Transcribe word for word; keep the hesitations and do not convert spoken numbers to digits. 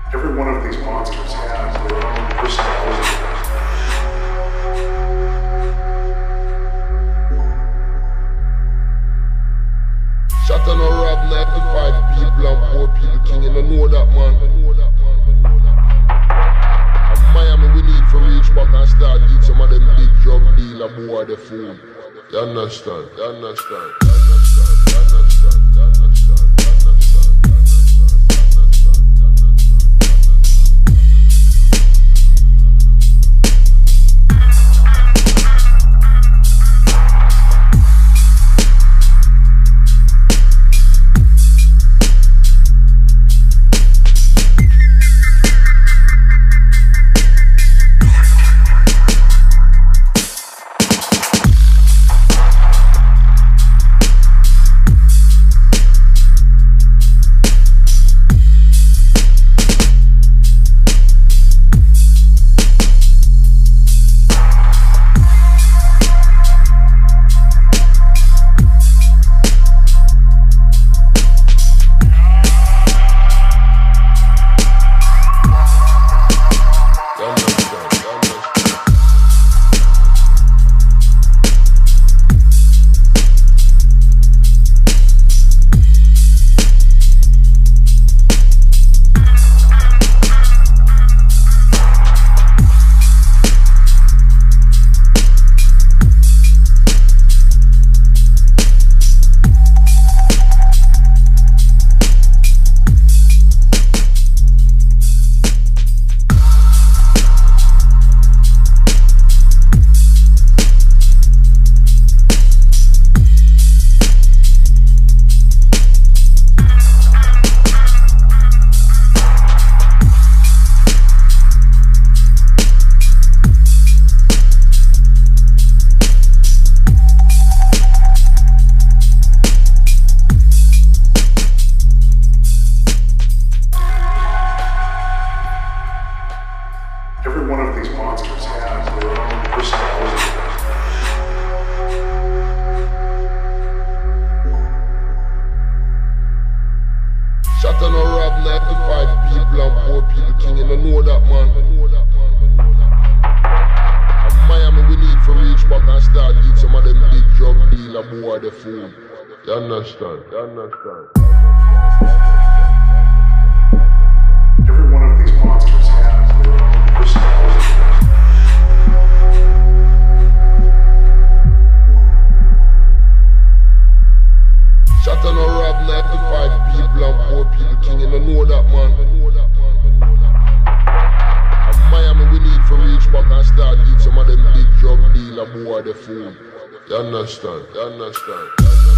Every one of these monsters has their own personality. Shot and a rob ninety-five people and poor people king, and I know that man. And Miami we need to reach back and start deal some of them big drug dealer boy the fool. You understand? You understand? You understand? You understand? You understand? Every one of these monsters has their own personality. Shot and a rob ninety-five people and poor people king, and I know that man. And Miami we need to reach back and start deal some of them big drug dealer boy the fool. You understand? You understand? Every one of these monsters has their own personality. Shot and a rob ninety-five people and poor people king, and I know that man. And Miami we need to reach back and start deal some of them big drug dealer boy the fool. You understand? You understand? You understand?